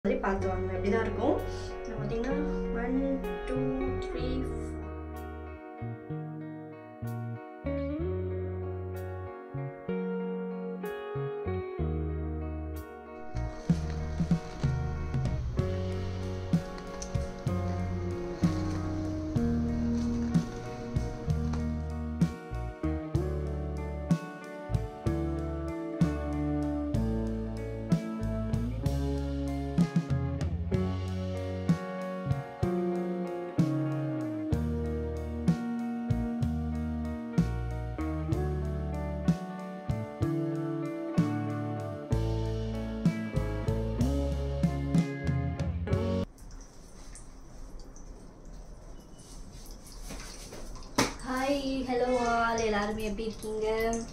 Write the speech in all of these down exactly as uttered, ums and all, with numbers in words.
மாதிரி பார்த்து வாங்க. அப்படி தான் இருக்கும். பார்த்தீங்கன்னா one two three hi hello all எல்லாருமே எப்படி இருக்கீங்க?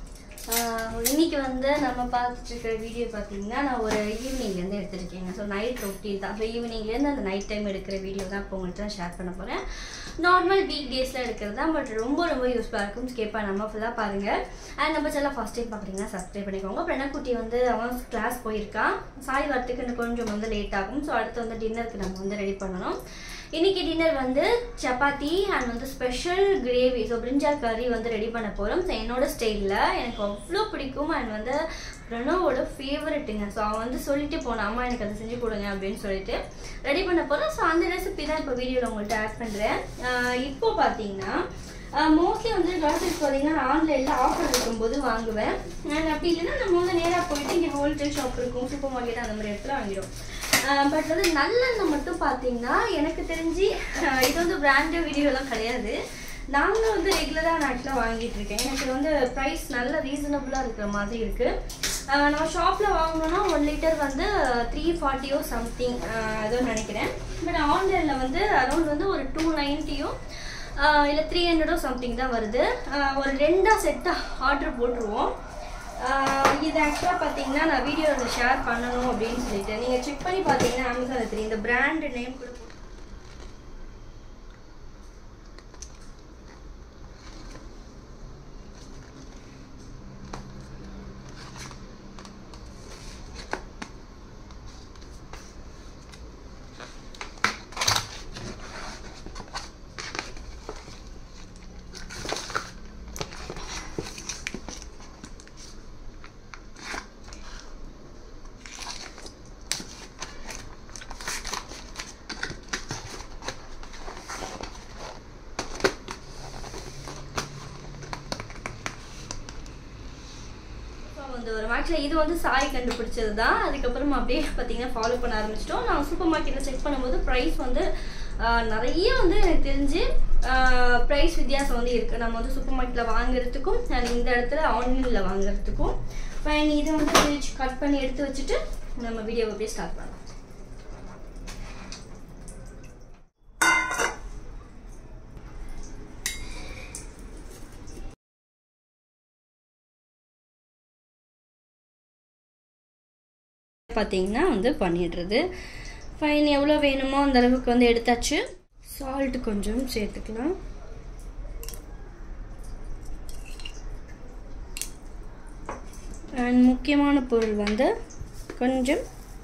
இன்னைக்கு வந்து நம்ம பார்த்துட்டு இருக்கிற வீடியோ பார்த்தீங்கன்னா நான் ஒரு ஈவினிங்லேருந்து எடுத்துருக்கேங்க. ஸோ நைட் ரொட்டீன் தான். ஸோ ஈவினிங்லேருந்து அந்த நைட் டைம் எடுக்கிற வீடியோ தான் இப்போ உங்கள்கிட்ட நான் ஷேர் பண்ண போகிறேன். நார்மல் வீக் டேஸில் எடுக்கிறது தான், பட் ரொம்ப ரொம்ப யூஸ்ஃபுல்லாக இருக்கும். ஸ்கிப் நம்ம ஃபுல்லாக பாருங்கள். அண்ட் நம்ம சேனல் ஃபஸ்ட் டைம் பார்க்குறீங்கன்னா சப்ஸ்கிரைப் பண்ணிக்கோங்க. அப்புறம் குட்டி வந்து அவன் கிளாஸ் போயிருக்கான். சாய் வரத்துக்கு இன்னும் கொஞ்சம் வந்து லேட் ஆகும். ஸோ அடுத்து வந்து டின்னருக்கு நம்ம வந்து ரெடி பண்ணணும். இன்னைக்கு டின்னர் வந்து சப்பாத்தி அண்ட் வந்து ஸ்பெஷல் கிரேவி, ஸோ பிரிஞ்சால் கறி வந்து ரெடி பண்ண போகிறோம். ஸோ என்னோட ஸ்டைலில் எனக்கு அவ்வளோ பிடிக்கும். அண்ட் வந்து பிரணவோட ஃபேவரெட்டுங்க. ஸோ அவன் வந்து சொல்லிட்டு போனான், அம்மா எனக்கு அதை செஞ்சு கொடுங்க அப்படின்னு சொல்லிட்டு ரெடி பண்ண போகிறோம். ஸோ அந்த ரெசிபி தான் இப்போ வீடியோவில் உங்கள்கிட்ட ஆட் பண்ணுறேன். இப்போ பார்த்தீங்கன்னா மோஸ்ட்லி வந்து கிராசரிஸ் பார்த்தீங்கன்னா ஆன்லைனில் ஆஃபர் இருக்கும்போது வாங்குவேன். அண்ட் அப்படி இல்லைன்னா நம்ம வந்து நேராக போயிட்டு இங்கே ஹோல்சேல் ஷாப் இருக்கும், சூப்பர் மார்க்கெட் அந்த மாதிரி இடத்துல வாங்கிடும். பட் வந்து நல்லெண்ணெய் மட்டும் பார்த்தீங்கன்னா எனக்கு தெரிஞ்சு இது வந்து பிராண்டட் வீடியோலாம் கிடையாது. நாங்கள் வந்து ரெகுலராக நான் ஆக்சுவலாக வாங்கிட்டு இருக்கேன். எனக்கு வந்து ப்ரைஸ் நல்ல ரீசனபுளாக இருக்கிற மாதிரி இருக்குது. நம்ம ஷாப்பில் வாங்கினோன்னா ஒன் லிட்டர் வந்து த்ரீ ஃபார்ட்டியோ சம்திங் ஏதோ நினைக்கிறேன். பட் ஆன்லைனில் வந்து அரௌண்ட் வந்து ஒரு டூ நைன்ட்டியோ இல்லை த்ரீ ஹண்ட்ரடோ சம்திங் தான் வருது. ஒரு ரெண்டாக செட்டாக ஆர்டர் போட்டுருவோம். இது ஆக்சுவலாக பார்த்தீங்கன்னா நான் வீடியோவில் ஷேர் பண்ணணும் அப்படின்னு சொல்லிட்டு நீங்கள் செக் பண்ணி பார்த்தீங்கன்னா அமேசானில் தெரியும். இந்த பிராண்டு நேம் கூட வரும். ஆக்சுவலாக இது வந்து சாய் கண்டுபிடிச்சது தான். அதுக்கப்புறம் அப்படியே பார்த்தீங்கன்னா ஃபாலோ பண்ண ஆரம்பிச்சிட்டோம். நான் சூப்பர் மார்க்கெட்டில் செக் பண்ணும்போது ப்ரைஸ் வந்து நிறைய வந்து எனக்கு தெரிஞ்சு ப்ரைஸ் வித்தியாசம் வந்து இருக்குது. நம்ம வந்து சூப்பர் மார்க்கெட்டில் வாங்குறதுக்கும் இந்த இடத்துல ஆன்லைனில் வாங்குறதுக்கும். ஃபைன், இதை வந்து கட் பண்ணி எடுத்து வச்சுட்டு நம்ம வீடியோவை அப்படியே ஸ்டார்ட் பண்ணலாம். பார்த்தீங்கன்னா வந்து பண்ணிடுறது. ஃபைன், எவ்வளோ வேணுமோ அந்த அளவுக்கு வந்து எடுத்தாச்சு. சால்ட் கொஞ்சம் சேர்த்துக்கலாம். அண்ட் முக்கியமான பொருள் வந்து கொஞ்சம்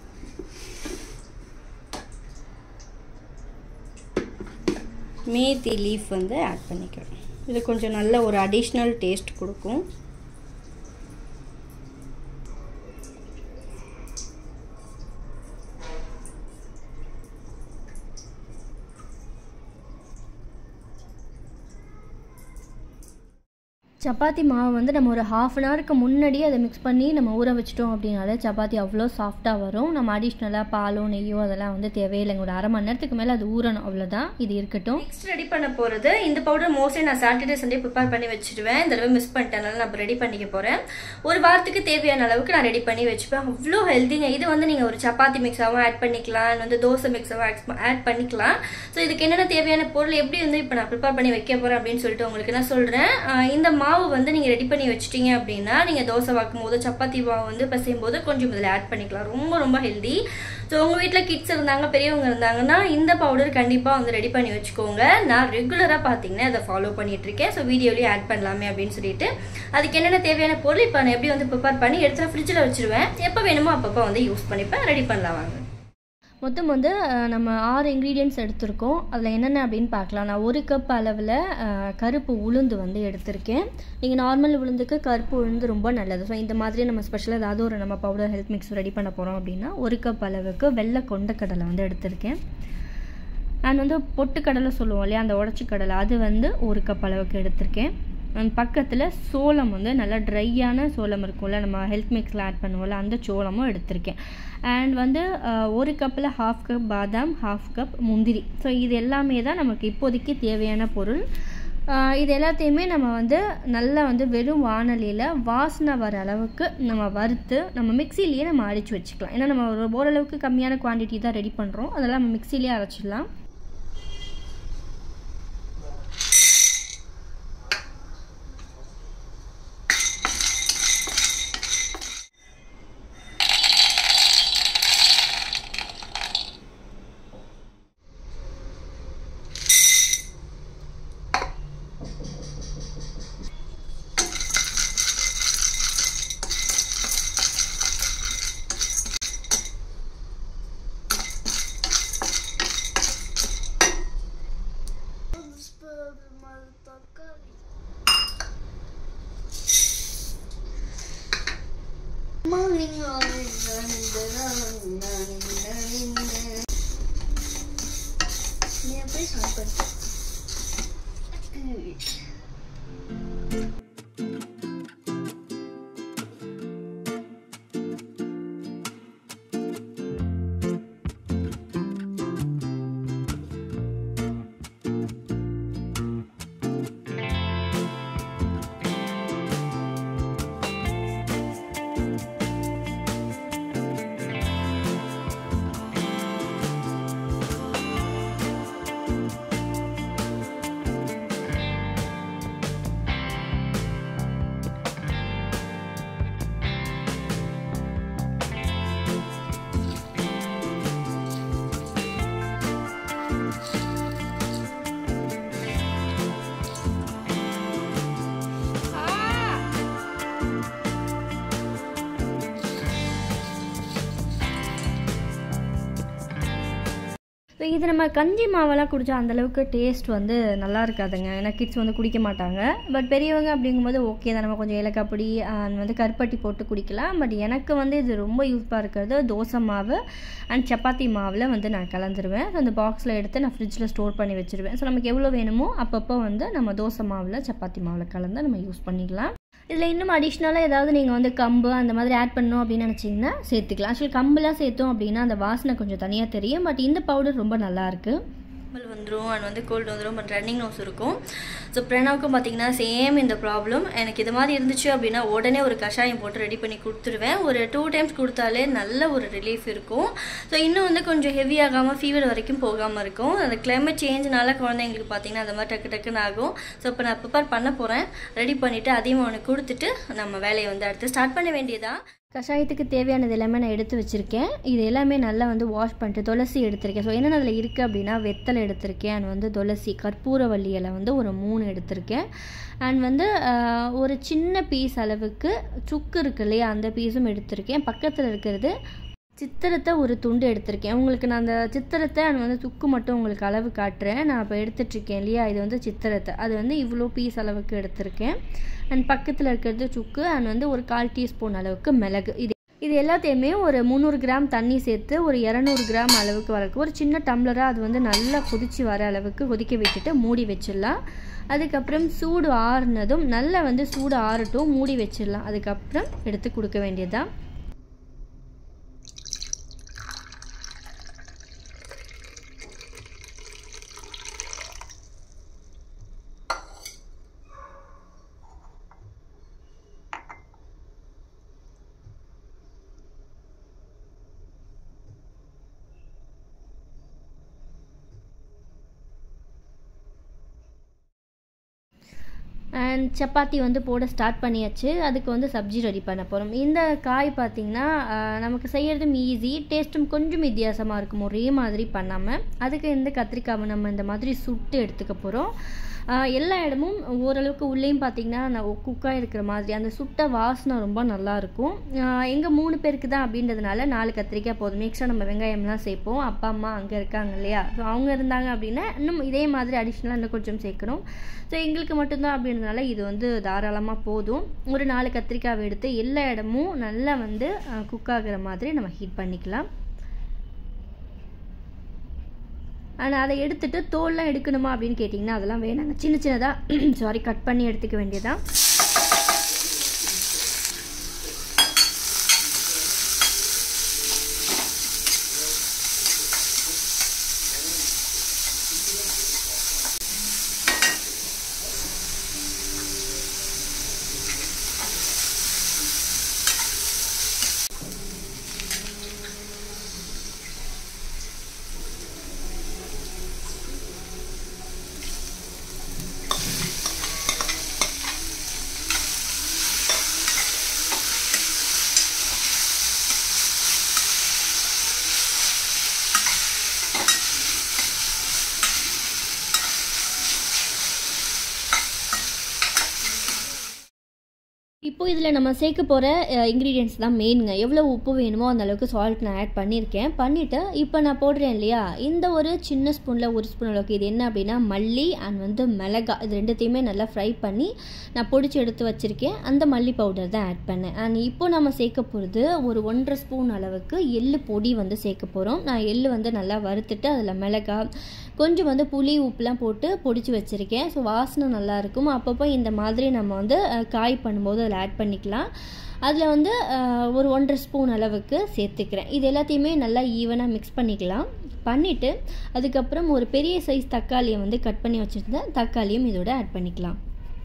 மேத்தி லீஃப் வந்து ஆட் பண்ணிக்கிறோம். இது கொஞ்சம் நல்ல ஒரு அடிஷ்னல் டேஸ்ட் கொடுக்கும். சப்பாத்தி மாவு வந்து நம்ம ஒரு ஹாஃப் அன் ஹவருக்கு முன்னாடியே அதை மிக்ஸ் பண்ணி நம்ம ஊற வச்சிட்டோம் அப்படின்னாலே சப்பாத்தி அவ்வளோ சாஃப்டாக வரும். நம்ம அடிஷ்னலாக பாலோ நெய்யோ அதெல்லாம் வந்து தேவையில்லைங்க. ஒரு அரை மணி நேரத்துக்கு மேலே அது ஊறணும், அவ்வளோதான். இது இருக்கட்டும். நெக்ஸ்ட் ரெடி பண்ண போகிறது இந்த பவுடர் மோஸ்ட்லி நான் சாட்டர்டே சண்டே ப்ரிப்பேர் பண்ணி வச்சுடுவேன். இந்த தடவை மிஸ் பண்ணிட்டேனால நான் ரெடி பண்ணிக்க போகிறேன். ஒரு வாரத்துக்கு தேவையான அளவுக்கு நான் ரெடி பண்ணி வச்சுப்பேன். அவ்வளோ ஹெல்த்திங்க. இது வந்து நீங்கள் ஒரு சப்பாத்தி மிக்ஸாகவும் ஆட் பண்ணிக்கலாம், வந்து தோசை மிக்ஸாகவும் ஆட் பண்ணிக்கலாம். ஸோ இதுக்கு என்னென்ன தேவையான பொருள் எப்படி வந்து இப்போ நான் ப்ரிப்பேர் பண்ணி வைக்க போகிறேன் அப்படின்னு சொல்லிட்டு உங்களுக்கு நான் சொல்கிறேன். இந்த மாவு வந்து நீங்கள் ரெடி பண்ணி வச்சிட்டீங்க அப்படின்னா நீங்கள் தோசை வாக்கும் போது சப்பாத்தி மாவு வந்து பசையும் போது கொஞ்சம் இதில் ஆட் பண்ணிக்கலாம். ரொம்ப ரொம்ப ஹெல்தி. ஸோ உங்கள் வீட்டில் கிட்ஸ் இருந்தாங்க, பெரியவங்க இருந்தாங்கன்னா இந்த பவுடர் கண்டிப்பாக வந்து ரெடி பண்ணி வச்சுக்கோங்க. நான் ரெகுலராக பார்த்தீங்கன்னா அதை ஃபாலோ பண்ணிட்டு இருக்கேன். ஸோ வீடியோலேயே ஆட் பண்ணலாமே அப்படின்னு சொல்லிட்டு அதுக்கு என்னென்ன தேவையான பொருள் இப்போ நான் எப்படி வந்து ப்ரிப்பேர் பண்ணி எடுத்து ஃப்ரிட்ஜில் வச்சுருவேன். எப்போ வேணுமோ அப்பப்போ வந்து யூஸ் பண்ணிப்பேன். ரெடி பண்ணலாம் வாங்க. மொத்தம் வந்து நம்ம ஆறு இன்க்ரீடியன்ட்ஸ் எடுத்திருக்கோம். அதில் என்னென்ன அப்படின்னு பார்க்கலாம். நான் ஒரு கப் அளவில் கருப்பு உளுந்து வந்து எடுத்திருக்கேன். நீங்கள் நார்மல் உளுந்துக்கு கருப்பு உளுந்து ரொம்ப நல்லது. ஸோ இந்த மாதிரி நம்ம ஸ்பெஷலாக ஏதாவது ஒரு நம்ம பவுடர் ஹெல்த் மிக்ஸ் ரெடி பண்ண போகிறோம் அப்படின்னா ஒரு கப் அளவுக்கு வெள்ளை கொண்டக்கடலை வந்து எடுத்திருக்கேன். அண்ட் வந்து பொட்டுக்கடலை சொல்லுவோம் இல்லையா, அந்த உடச்சி கடலை, அது வந்து ஒரு கப் அளவுக்கு எடுத்திருக்கேன். அண்ட் பக்கத்தில் சோளம் வந்து நல்லா ட்ரையான சோளம் இருக்கும்ல, நம்ம ஹெல்த் மிக்ஸில் ஆட் பண்ணுவோம்ல, அந்த சோளமும் எடுத்திருக்கேன். அண்ட் வந்து ஒரு கப்பில் ஹாஃப் கப் பாதாம், ஹாஃப் கப் முந்திரி. ஸோ இது எல்லாமே தான் நமக்கு இப்போதைக்கு தேவையான பொருள். இது எல்லாத்தையுமே நம்ம வந்து நல்லா வந்து வெறும் வானலியில் வாசனை வர அளவுக்கு நம்ம வறுத்து நம்ம மிக்சிலேயே நம்ம அரைச்சி வச்சுக்கலாம். ஏன்னா நம்ம ஒரு ஓரளவுக்கு கம்மியான குவான்டிட்டி தான் ரெடி பண்ணுறோம், அதெல்லாம் நம்ம மிக்சிலேயே அரைச்சிடலாம். ஸோ இது நம்ம கஞ்சி மாவெல்லாம் குடித்தா அந்தளவுக்கு டேஸ்ட் வந்து நல்லா இருக்காதுங்க. ஏன்னா கிட்ஸ் வந்து குடிக்க மாட்டாங்க. பட் பெரியவங்க அப்படிங்கும்போது ஓகே தான், நம்ம கொஞ்சம் ஏலக்காய் பொடி வந்து கருப்பட்டி போட்டு குடிக்கலாம். பட் எனக்கு வந்து இது ரொம்ப யூஸ்ஃபாக இருக்கிறது தோசை மாவு அண்ட் சப்பாத்தி மாவில் வந்து நான் கலந்துருவேன். ஸோ அந்த பாக்ஸில் எடுத்து நான் ஃப்ரிட்ஜில் ஸ்டோர் பண்ணி வச்சுருவேன். ஸோ நமக்கு எவ்வளோ வேணுமோ அப்பப்போ வந்து நம்ம தோசை மாவில் சப்பாத்தி மாவில் கலந்து நம்ம யூஸ் பண்ணிக்கலாம். இதில் இன்னும் அடிஷ்னலாக ஏதாவது நீங்கள் வந்து கம்பு அந்த மாதிரி ஆட் பண்ணணும் அப்படின்னு நினச்சிங்கன்னா சேர்த்துக்கலாம். ஆக்சுவலி கம்புலாம் சேர்த்தோம் அப்படின்னா அந்த வாசனை கொஞ்சம் தனியாக தெரியும். பட் இந்த பவுடர் ரொம்ப நல்லாயிருக்கு. மல் வந்துடும் அண்ட் வந்து கோல்டு வந்துடும், பட் ரன்னிங் நோஸ் இருக்கும். ஸோ பிரணாவுக்கும் பார்த்தீங்கன்னா சேம் இந்த ப்ராப்ளம். எனக்கு இது மாதிரி இருந்துச்சு அப்படின்னா உடனே ஒரு கஷாயம் போட்டு ரெடி பண்ணி கொடுத்துருவேன். ஒரு டூ டைம்ஸ் கொடுத்தாலே நல்ல ஒரு ரிலீஃப் இருக்கும். ஸோ இன்னும் வந்து கொஞ்சம் ஹெவி ஆகாமல் ஃபீவர் வரைக்கும் போகாமல் இருக்கும். அந்த கிளைமேட் சேஞ்ச்னால குழந்தைங்களுக்கு பார்த்தீங்கன்னா அந்த மாதிரி டக்கு டக்குன்னு ஆகும். ஸோ இப்போ நான் ப்ரிப்பேர் பண்ண போகிறேன். ரெடி பண்ணிவிட்டு அதையும் ஒன்று கொடுத்துட்டு நம்ம வேலையை வந்து அடுத்து ஸ்டார்ட் பண்ண வேண்டியதான். கஷாயத்துக்கு தேவையானது எல்லாமே நான் எடுத்து வச்சுருக்கேன். இது எல்லாமே நல்லா வந்து வாஷ் பண்ணிட்டு துளசி எடுத்திருக்கேன். ஸோ என்னென்ன அதில் இருக்குது அப்படின்னா வெத்தலை எடுத்திருக்கேன் அண்ட் வந்து துளசி, கற்பூரவள்ளி இலை வந்து ஒரு மூணு எடுத்திருக்கேன். அண்ட் வந்து ஒரு சின்ன பீஸ் அளவுக்கு சுக்கு இருக்கு இல்லையா, அந்த பீஸும் எடுத்திருக்கேன். பக்கத்தில் இருக்கிறது சித்திரத்தை ஒரு துண்டு எடுத்திருக்கேன். உங்களுக்கு நான் அந்த சித்திரத்தை அண்ட் வந்து சுக்கு மட்டும் உங்களுக்கு அளவு காட்டுறேன். நான் இப்போ எடுத்துகிட்ருக்கேன் இல்லையா, இது வந்து சித்திரத்தை, அது வந்து இவ்வளோ பீஸ் அளவுக்கு எடுத்திருக்கேன். அண்ட் பக்கத்தில் இருக்கிறது சுக்கு அண்ட் வந்து ஒரு கால் டீஸ்பூன் அளவுக்கு மிளகு. இது இது எல்லாத்தையுமே ஒரு முந்நூறு கிராம் தண்ணி சேர்த்து ஒரு இரநூறு கிராம் அளவுக்கு வரக்கு ஒரு சின்ன டம்ளராக அது வந்து நல்லா கொதித்து வர அளவுக்கு கொதிக்க விட்டுட்டு மூடி வச்சிடலாம். அதுக்கப்புறம் சூடு ஆறுனதும் நல்லா வந்து சூடு ஆறட்டும், மூடி வச்சிடலாம். அதுக்கப்புறம் எடுத்து கொடுக்க வேண்டியதுதான். அண்ட் சப்பாத்தி வந்து போட ஸ்டார்ட் பண்ணியாச்சு. அதுக்கு வந்து சப்ஜி ரெடி பண்ண போகிறோம். இந்த காய் பார்த்திங்கன்னா நமக்கு செய்கிறதும் ஈஸி, டேஸ்ட்டும் கொஞ்சம் வித்தியாசமாக இருக்கும், ஒரே மாதிரி பண்ணாமல். அதுக்கு இந்த கத்திரிக்காவை நம்ம இந்த மாதிரி சுட்டு எடுத்துக்க போகிறோம். எல்லா இடமும் ஓரளவுக்கு உள்ளேயும் பார்த்திங்கன்னா நான் குக்காக இருக்கிற மாதிரி அந்த சுட்ட வாசனை ரொம்ப நல்லாயிருக்கும். எங்கள் மூணு பேருக்கு தான் அப்படின்றதுனால நாலு கத்திரிக்காய் போதும். எக்ஸ்ட்ரா நம்ம வெங்காயம்லாம் சேர்ப்போம். அப்பா அம்மா அங்கே இருக்காங்க இல்லையா, ஸோ அவங்க இருந்தாங்க அப்படின்னா இன்னும் இதே மாதிரி அடிஷ்னலாக இன்னும் கொஞ்சம் சேர்க்கணும். ஸோ எங்களுக்கு மட்டும்தான் அப்படின்றதுனால இது வந்து தாராளமாக போதும். ஒரு நாலு கத்திரிக்காய் எடுத்து எல்லா இடமும் நல்லா வந்து குக் ஆகிற மாதிரி நம்ம ஹீட் பண்ணிக்கலாம். ஆனால் அதை எடுத்துகிட்டு தோல்லாம் எடுக்கணுமா அப்படின்னு கேட்டிங்கன்னா அதெல்லாம் வேணாங்க, சின்ன சின்னதாக சாரி கட் பண்ணி எடுத்துக்க வேண்டியதான். இப்போ இதில் நம்ம சேர்க்க போகிற இன்க்ரீடியன்ட்ஸ் தான் மெயினுங்க. எவ்வளோ உப்பு வேணுமோ அந்த அளவுக்கு சால்ட் நான் ஆட் பண்ணியிருக்கேன். பண்ணிவிட்டு இப்போ நான் போடுறேன் இல்லையா, இந்த ஒரு சின்ன ஸ்பூனில் ஒரு ஸ்பூன் அளவுக்கு இது என்ன அப்படின்னா மல்லி அண்ட் வந்து மிளகா, இது ரெண்டுத்தையுமே நல்லா ஃப்ரை பண்ணி நான் பொடிச்சு எடுத்து வச்சுருக்கேன். அந்த மல்லி பவுடர் தான் ஆட் பண்ணேன். அண்ட் இப்போ நம்ம சேர்க்க போகிறது ஒரு ஒன்றரை ஸ்பூன் அளவுக்கு எள்ளு பொடி வந்து சேர்க்க போகிறோம். நான் எள்ளு வந்து நல்லா வறுத்துட்டு அதில் மிளகா கொஞ்சம் வந்து புளி உப்புலாம் போட்டு பொடிச்சு வச்சுருக்கேன். ஸோ வாசனை நல்லாயிருக்கும். அப்பப்போ இந்த மாதிரி நம்ம வந்து காய் பண்ணும்போது அதில் ஆட் பண்ணிக்கலாம். அதில் வந்து ஒரு ஒன்றரை ஸ்பூன் அளவுக்கு சேர்த்துக்கிறேன். இது எல்லாத்தையுமே நல்லா ஈவனாக மிக்ஸ் பண்ணிக்கலாம். பண்ணிவிட்டு அதுக்கப்புறம் ஒரு பெரிய சைஸ் தக்காளியை வந்து கட் பண்ணி வச்சுருந்தேன், தக்காளியும் இதோட ஆட் பண்ணிக்கலாம்.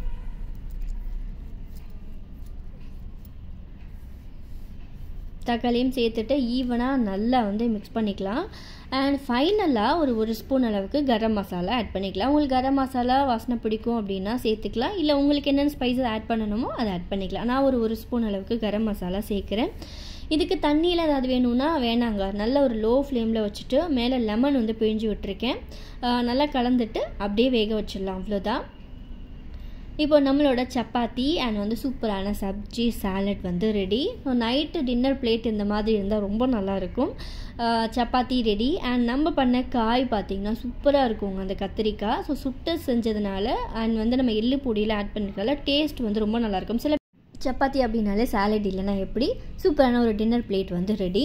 தக்காளியும் சேர்த்துட்டு ஈவனாக நல்லா வந்து மிக்ஸ் பண்ணிக்கலாம். அண்ட் ஃபைனலாக ஒரு ஒரு ஸ்பூன் அளவுக்கு கரம் மசாலா ஆட் பண்ணிக்கலாம். உங்களுக்கு கரம் மசாலா வாசனை பிடிக்கும் அப்படின்னா சேர்த்துக்கலாம், இல்லை உங்களுக்கு என்னென்ன ஸ்பைஸஸ் ஆட் பண்ணணுமோ அதை ஆட் பண்ணிக்கலாம். நான் ஒரு ஒரு ஸ்பூன் அளவுக்கு கரம் மசாலா சேர்க்குறேன். இதுக்கு தண்ணியில் ஏதாவது வேணும்னா வேணாங்க, நல்ல ஒரு லோ ஃப்ளேமில் வச்சுட்டு மேலே லெமன் வந்து பிழிஞ்சு விட்டுருக்கேன். நல்லா கலந்துட்டு அப்படியே வேக வச்சிடலாம், அவ்வளோதான். இப்போ நம்மளோட சப்பாத்தி அண்ட் வந்து சூப்பரான சப்ஜி சாலட் வந்து ready. So night dinner plate இந்த மாதிரி இருந்தால் ரொம்ப நல்லாயிருக்கும். சப்பாத்தி ரெடி. அண்ட் நம்ம பண்ண காய் பார்த்திங்கன்னா சூப்பராக இருக்குங்க அந்த கத்திரிக்காய். ஸோ சுட்டு செஞ்சதுனால அண்ட் வந்து நம்ம எள்ளு பொடியில் ஆட் பண்ணிருக்கனால டேஸ்ட் வந்து ரொம்ப நல்லாயிருக்கும். சில சப்பாத்தி அப்படின்னாலே சாலட் இல்லைன்னா எப்படி, சூப்பரான ஒரு டின்னர் பிளேட் வந்து ரெடி.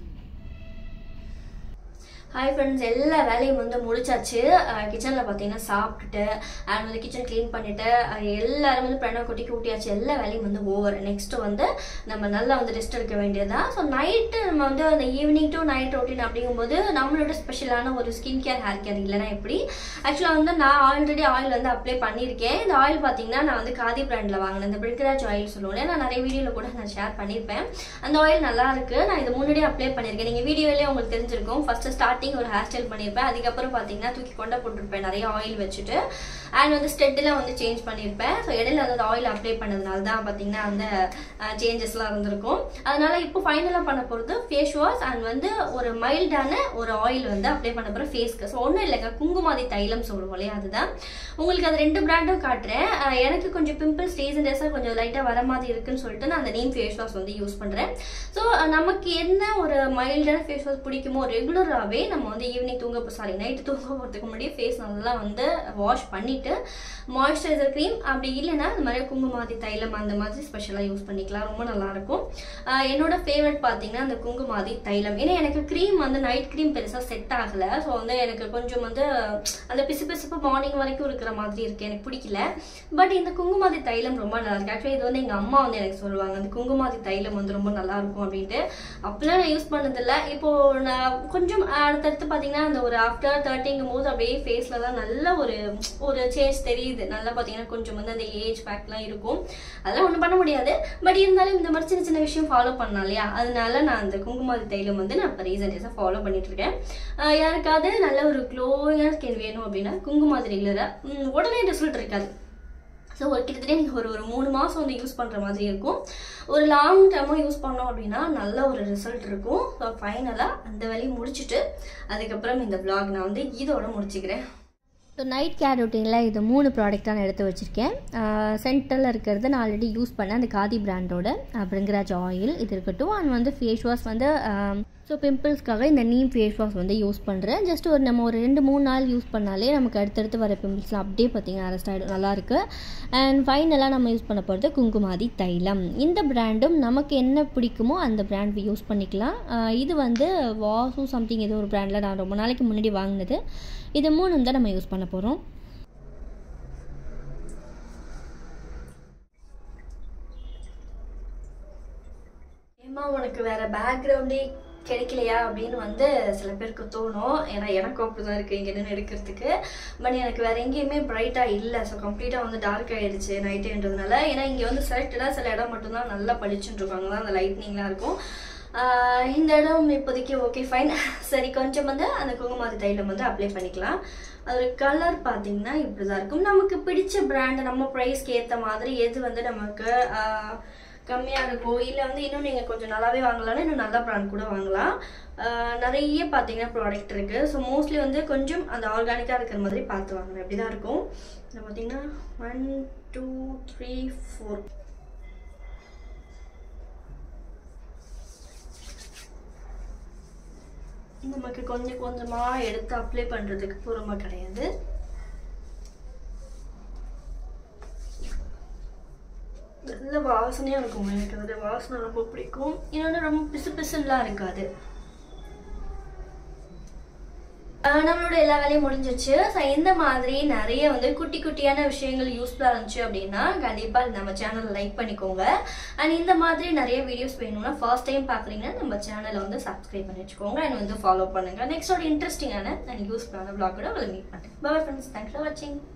ஹாய் ஃப்ரெண்ட்ஸ், எல்லா வேலையும் வந்து முடிச்சாச்சு. கிச்சனில் பார்த்தீங்கன்னா சாப்பிட்டுட்டு அண்ட் வந்து கிச்சன் க்ளீன் பண்ணிவிட்டு எல்லாரும் வந்து பிரணவ் குட்டிக்கு ஊட்டியாச்சு. எல்லா வேலையும் வந்து ஓவர். நெக்ஸ்ட்டு வந்து நம்ம நல்லா வந்து ரெஸ்ட் எடுக்க வேண்டியதுதான். ஸோ நைட்டு நம்ம வந்து அந்த ஈவினிங் டு நைட் ரொட்டீன் அப்படிங்கும்போது நம்மளோட ஸ்பெஷலான ஒரு ஸ்கின் கேர் ஹேர் கேர் இல்லைனா எப்படி. ஆக்சுவலாக வந்து நான் ஆல்ரெடி ஆயில் வந்து அப்ளை பண்ணியிருக்கேன். இந்த ஆயில் பார்த்தீங்கன்னா நான் வந்து காதி பிராண்டில் வாங்கினேன். இந்த பிரிக்ராஜ் ஆயில் சொல்லுவேன், நான் நிறைய வீடியோவில் கூட நான் ஷேர் பண்ணியிருப்பேன். அந்த ஆயில் நல்லா இருக்குது. நான் இது முன்னாடியே அப்ளை பண்ணியிருக்கேன். நீங்கள் வீடியோலேயே உங்களுக்கு தெரிஞ்சிருக்கும். ஃபஸ்ட்டு ஸ்டார்டிங் ஒரு ஹேர் ஸ்டைல் பண்ணியிருப்பேன். அதுக்கப்புறம் பார்த்தீங்கன்னா தூக்கி கொண்ட போட்டிருப்பேன் நிறைய ஆயில் வச்சுட்டு. அண்ட் வந்து ஸ்டெட்டெலாம் வந்து சேஞ்ச் பண்ணியிருப்பேன். ஸோ இடையில வந்து ஆயில் அப்ளை பண்ணதுனால தான் பார்த்தீங்கன்னா அந்த சேஞ்சஸ்லாம் இருந்திருக்கும். அதனால இப்போ ஃபைனலாக பண்ண போகிறது ஃபேஸ் வாஷ் அண்ட் வந்து ஒரு மைல்டான ஒரு ஆயில் வந்து அப்ளை பண்ண போகிறேன் ஃபேஸ்க்கு. ஸோ ஒன்றும் இல்லைங்க, குங்குமாதி தைலம் சொல்லுவோம் இல்லையா, அதுதான். உங்களுக்கு அது ரெண்டு பிராண்டும் காட்டுறேன். எனக்கு கொஞ்சம் பிம்பிள்ஸ் ரீசன் டேஸாக கொஞ்சம் லைட்டாக வர மாதிரி இருக்குன்னு சொல்லிட்டு நான் அந்த நேம் ஃபேஸ் வாஷ் வந்து யூஸ் பண்ணுறேன். ஸோ நமக்கு என்ன ஒரு மைல்டான ஃபேஸ் வாஷ் பிடிக்குமோ ரெகுலராகவே நம்ம வந்து ஈவினிங் தூங்க சாரி நைட்டு தூங்க போகிறதுக்கு முன்னாடி ஃபேஸ் நல்லா வந்து வாஷ் பண்ணிவிட்டு மாய்ஸ்சரைசர் க்ரீம் அப்படி இல்லைன்னா இந்த மாதிரி குங்குமாதி தைலம் அந்த மாதிரி ஸ்பெஷலாக யூஸ் பண்ணிக்கலாம். ரொம்ப நல்லாயிருக்கும். என்னோட ஃபேவரட் பார்த்தீங்கன்னா அந்த குங்குமாதி தைலம். ஏன்னா எனக்கு க்ரீம் வந்து நைட் க்ரீம் பெருசாக செட் ஆகலை. ஸோ வந்து எனக்கு கொஞ்சம் வந்து அந்த பிசு பிசுப்பு மார்னிங் வரைக்கும் இருக்கிற மாதிரி இருக்குது, எனக்கு பிடிக்கல. பட் இந்த குங்குமாதி தைலம் ரொம்ப நல்லா இருக்கு. ஆக்சுவலி இது வந்து எங்கள் அம்மா வந்து எனக்கு சொல்லுவாங்க, அந்த குங்குமாதி தைலம் வந்து ரொம்ப நல்லா இருக்கும் அப்படின்ட்டு. அப்பெல்லாம் நான் யூஸ் பண்ணதில்லை. இப்போது நான் கொஞ்சம் அடுத்தடுத்து பார்த்தீங்கன்னா அந்த ஒரு ஆஃப்டர் தேர்ட்டிங்கும் போது அப்படியே ஃபேஸில் தான் நல்ல ஒரு ஒரு சேஞ்ச் தெரியுது. நல்லா பார்த்தீங்கன்னா கொஞ்சம் வந்து அந்த ஏஜ் பேக்லாம் இருக்கும். அதெல்லாம் ஒன்றும் பண்ண முடியாது. பட் இருந்தாலும் இந்த மாதிரி சின்ன சின்ன விஷயம் ஃபாலோ பண்ணலாம் இல்லையா, அதனால நான் அந்த குங்குமாதி தைலம் வந்து நான் இப்போ ரீசன்ட் டேஸாக ஃபாலோ பண்ணிட்டு இருக்கேன். யாருக்காவது நல்ல ஒரு க்ளோயிங்கான ஸ்கின் வேணும் அப்படின்னா குங்குமாதி ரெகுலராக உடனே ரிசல்ட் இருக்காது. ஸோ ஒரு கிட்டத்தட்ட நீங்கள் ஒரு ஒரு மூணு மாதம் வந்து யூஸ் பண்ணுற மாதிரி இருக்கும். ஒரு லாங் டேர்மாக யூஸ் பண்ணோம் அப்படின்னா நல்ல ஒரு ரிசல்ட் இருக்கும். ஸோ ஃபைனலாக அந்த வேலையை முடிச்சுட்டு அதுக்கப்புறம் இந்த vlog நான் வந்து இதோட முடிச்சுக்கிறேன். ஸோ நைட் கேர் ரொட்டீனில் இது மூணு ப்ராடக்ட் நான் எடுத்து வச்சுருக்கேன். சென்டரில் இருக்கிறது நான் ஆல்ரெடி யூஸ் பண்ணேன், அந்த காதி பிராண்டோட பிரிங்கராஜ் ஆயில் இது இருக்கட்டும். அண்ட் வந்து ஃபேஸ் வாஷ் வந்து ஸோ பிம்பிள்ஸ்க்காக இந்த நீம் ஃபேஸ் வாஷ் வந்து யூஸ் பண்ணுறேன். ஜஸ்ட் ஒரு நம்ம ஒரு ரெண்டு மூணு நாள் யூஸ் பண்ணாலே நமக்கு அடுத்தடுத்து வர பிம்பிள்ஸ்லாம் அப்படியே பார்த்திங்கன்னா அரெஸ்ட் ஆகிடும், நல்லாயிருக்கு. அண்ட் ஃபைனலாக நம்ம யூஸ் பண்ண போகிறது குங்குமாதி தைலம். இந்த பிராண்டும் நமக்கு என்ன பிடிக்குமோ அந்த பிராண்ட் யூஸ் பண்ணிக்கலாம். இது வந்து வாசு சம்திங் ஏதோ ஒரு பிராண்டில் நான் ரொம்ப நாளைக்கு முன்னாடி வாங்கினது. இது மூணும் தான் நம்ம யூஸ் பண்ண போகிறோம். ஏமா உனக்கு வேற பேக்ரவுண்டே கிடைக்கலையா அப்படின்னு வந்து சில பேருக்கு தோணும். ஏன்னா எனக்கும் அப்படிதான் இருக்குது இங்கே நின்று எடுக்கிறதுக்கு. பட் எனக்கு வேறு எங்கேயுமே பிரைட்டாக இல்லை. ஸோ கம்ப்ளீட்டாக வந்து டார்க் ஆகிடுச்சு நைட்டுன்றதுனால. ஏன்னா இங்கே வந்து செலக்டடாக சில இடம் மட்டும்தான் நல்லா படிச்சுட்டு இருப்பாங்க தான் அந்த லைட்னிங்லாம் இருக்கும். இந்த இடம் இப்போதைக்கு ஓகே ஃபைன். சரி கொஞ்சம் வந்து அந்த குங்குமாதி தைலம் வந்து அப்ளை பண்ணிக்கலாம். அதோட கலர் பார்த்தீங்கன்னா இப்படி தான் இருக்கும். நமக்கு பிடிச்ச பிராண்டு நம்ம ப்ரைஸ்க்கு ஏற்ற மாதிரி எது வந்து நமக்கு கம்மியாக இருக்கும், இல்லை வந்து இன்னும் நீங்கள் கொஞ்சம் நல்லாவே வாங்கலாம்னா இன்னும் நல்ல பிராண்ட் கூட வாங்கலாம். நிறைய பார்த்தீங்கன்னா ப்ராடக்ட் இருக்குது. ஸோ மோஸ்ட்லி வந்து கொஞ்சம் அந்த ஆர்கானிக்காக இருக்கிற மாதிரி பார்த்து வாங்கணும். அப்படி தான் இருக்கும். இதில் பார்த்தீங்கன்னா ஒன் டூ த்ரீ ஃபோர் நமக்கு கொஞ்சம் கொஞ்சமாக எடுத்து அப்ளை பண்ணுறதுக்கு பொறுமை கிடையாது. நல்ல வாசனையாக இருக்கும். எனக்கு அதில் வாசனை ரொம்ப பிடிக்கும். இன்னொன்று ரொம்ப பிசு பிசுலாம் இருக்காது. நம்மளோட எல்லா வேலையும் முடிஞ்சிச்சு. ஸோ இந்த மாதிரி நிறைய வந்து குட்டி குட்டியான விஷயங்கள் யூஸ்ஃபுல்லாக இருந்துச்சு அப்படின்னா கண்டிப்பாக நம்ம சேனலை லைக் பண்ணிக்கோங்க. அண்ட் இந்த மாதிரி நிறைய வீடியோஸ் வேணும்னா ஃபர்ஸ்ட் டைம் பார்க்குறீங்கன்னா நம்ம சேனலை வந்து சப்ஸ்கிரைப் பண்ணி வச்சுக்கோங்க அண்ட் வந்து ஃபாலோ பண்ணுங்கள். நெக்ஸ்ட் ஒரு இன்ட்ரெஸ்டிங்கான அண்ட் யூஸ்ஃபுல்லான vlog கூட உங்களை மீட் பண்ணுறேன். பை ஃப்ரெண்ட்ஸ், தேங்க்ஸ் ஃபார் வாட்சிங்.